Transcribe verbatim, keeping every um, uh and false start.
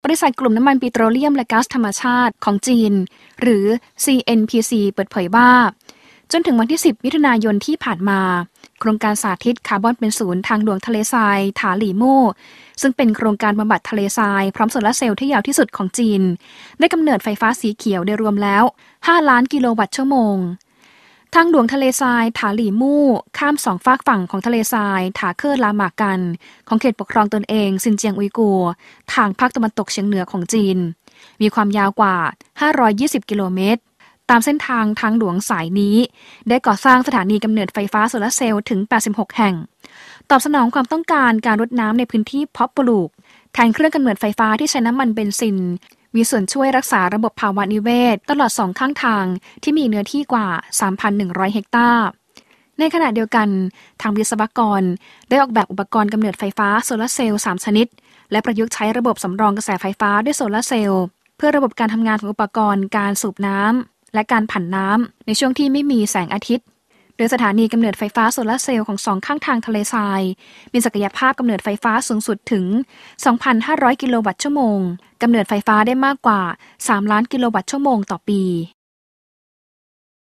ริษัทกลุ่มน้ำมันปิโตรเลียมและก๊าซธรรมชาติของจีนหรือ ซี เอ็น พี ซี เปิดเผยว่าจนถึงวันที่สิบมิถุนายนที่ผ่านมาโครงการสาธิตคาร์บอนเป็นศูนย์ทางหลวงทะเลทรายถาหลี่มู่ซึ่งเป็นโครงการบำบัดทะเลทรายพร้อมโซลาร์เซลล์ที่ยาวที่สุดของจีนได้กำเนิดไฟฟ้าสีเขียวได้รวมแล้วห้าล้านกิโลวัตต์ชั่วโมงทางหลวงทะเลทรายถาหลี่มู่ข้ามสองฝากฝั่งของทะเลทรายถาเคอร์ลาหมากันของเขตปกครองตนเองซินเจียงอุยกูร์ทางภาคตะวันตกเฉียงเหนือของจีนมีความยาวกว่าห้าร้อยยี่สิบกิโลเมตรตามเส้นทางทางหลวงสายนี้ได้ก่อสร้างสถานีกำเนิดไฟฟ้าโซลาร์เซลล์ถึงแปดสิบหกแห่งตอบสนองความต้องการการรดน้ำในพื้นที่เพาะปลูกแทนเครื่องกำเนิดไฟฟ้าที่ใช้น้ำมันเบนซินมีส่วนช่วยรักษาระบบภาวะนิเวศตลอดสองข้างทางที่มีเนื้อที่กว่า สามพันหนึ่งร้อย เฮกตาร์ในขณะเดียวกันทางวิศวกรได้ออกแบบอุปกรณ์กำเนิดไฟฟ้าโซลาร์เซลล์สามชนิดและประยุกต์ใช้ระบบสำรองกระแสไฟฟ้าด้วยโซลาร์เซลล์เพื่อระบบการทำงานของอุปกรณ์การสูบน้ำและการผันน้ำในช่วงที่ไม่มีแสงอาทิตย์โดยสถานีกำเนิดไฟฟ้าโซลาร์เซลล์ของสองข้างทางทะเลทรายมีศักยภาพกำเนิดไฟฟ้าสูงสุดถึง สองพันห้าร้อย กิโลวัตต์ชั่วโมงกำเนิดไฟฟ้าได้มากกว่าสามล้านกิโลวัตต์ชั่วโมงต่อปี